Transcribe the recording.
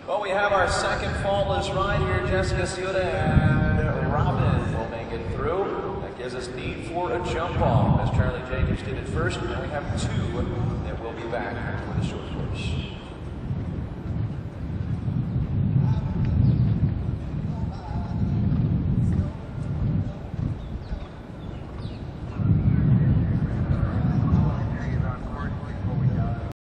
Well, we have our second faultless ride here. Jessica Ciuta and Robin will make it through. That gives us need for a jump off, as Charlie Jacobs did it first. Now we have two that will be back for the short.